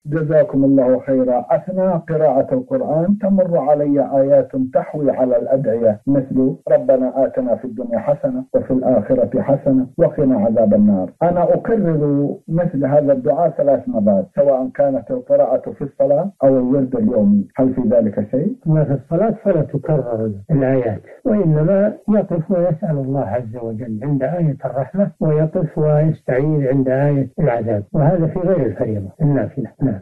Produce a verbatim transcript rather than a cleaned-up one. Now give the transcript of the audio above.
جزاكم الله خيرا. أثناء قراءة القرآن تمر علي آيات تحوي على الأدعية مثل ربنا آتنا في الدنيا حسنة وفي الآخرة حسنة وقنا عذاب النار. أنا أكرر مثل هذا الدعاء ثلاث مرات سواء كانت القراءة في الصلاة أو الورد اليومي. هل في ذلك شيء؟ ما في الصلاة فلا تكرر الآيات، وإنما يقف ويسأل الله عز وجل عند آية الرحمة، ويقف ويستعيذ عند آية العذاب، وهذا في غير الفريضة النافلة. نعم.